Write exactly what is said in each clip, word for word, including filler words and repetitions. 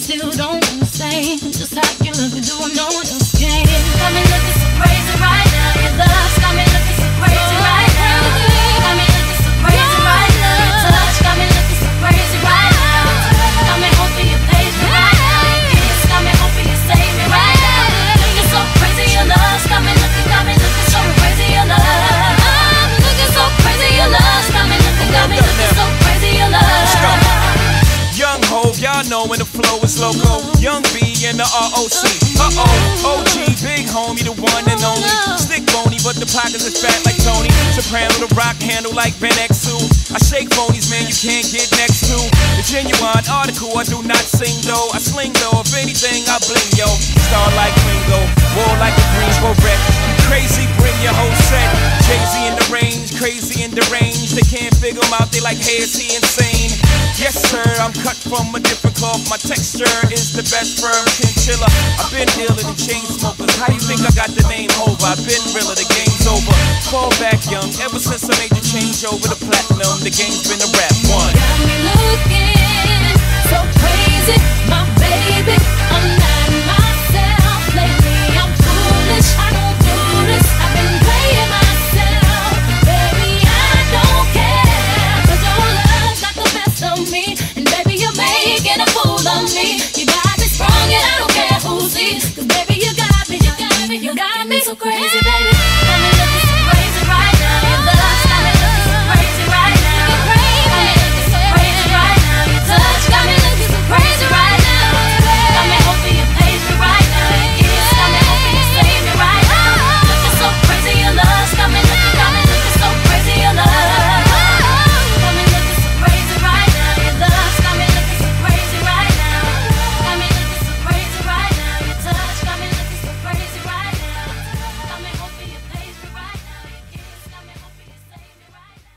still don't understand just how you look doing no one else can. Got me looking so crazy right now. Your love's got me looking so crazy right now. Got me looking so crazy right now. Your touch got me looking so crazy right now. Got me hoping you page me right now. Your kiss got me hoping you save me right now. Looking so crazy, your love's got me looking, got me looking so crazy, your love. Looking so crazy, your love's got me looking, got me looking so crazy, your love. Young Hov, y'all know when the flow is loco. Young B and the R O C. Uh-oh, O G, big homie, the one and only. Stick bony, but the pockets is fat like Tony. Soprano, the rock handle like Ben X two. I shake phonies, man, you can't get next to. The genuine article, I do not sing though. I sling though, if anything, I bling yo. Star like Ringo, war like a Greensboro wreck. You crazy, bring your whole set. Jay-Z in the range, crazy in the range. They can't figure him out, they like, hey, is he insane? Yes, sir, I'm cut from a different cloth. My texture is the best firm chinchilla. I've been dealing in chain smokers. How you think I got the name over? I've been realer, the game's over. Fall back young, ever since I made the change over to platinum, the game's been a rap one. Got me looking so crazy, my baby. I'm not myself lately. I'm foolish, I don't do this. I've been playing myself, baby. I don't care, 'cause your love's not the best of me, and baby you're making a fool of me. You got me strong and I don't care who sees, 'cause baby you got me, you got me, you got me so crazy, baby. Got me looking so crazy right now. Your love's got me looking so crazy right now. Got me looking so crazy right now. Your touch got me looking so crazy right now. Got me hoping you page me right now. Your kiss got me hoping you save me right now. Looking so crazy, your love's got me looking, got me looking so crazy, your love. Got me looking so crazy right now. Your love's got me looking so crazy right now. Got me looking so crazy right now. Your touch got me looking so crazy right now. Got me hoping you page me right now. Your kiss got me hoping you save me right now.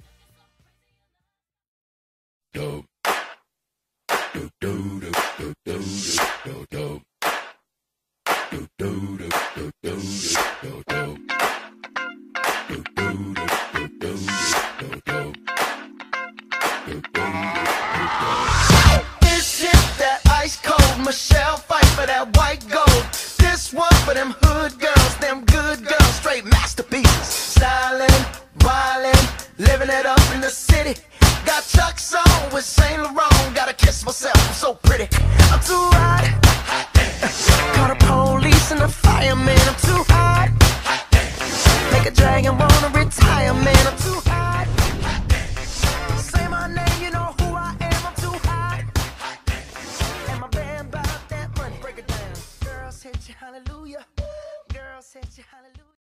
Dope. Do do do do do do do. Do do do do do do do. Do do do do do do do. Do do do do. This is that ice cold Michelle fight for that white gold. This one for them hood girls, them good girls, straight masterpieces. Styling, wildin', living it up in the city. Got Chuck's on with Saint Laurent. Gotta kiss myself, I'm so pretty. I'm too hot. Call the police and the fireman. I'm too hot. Make a dragon walk.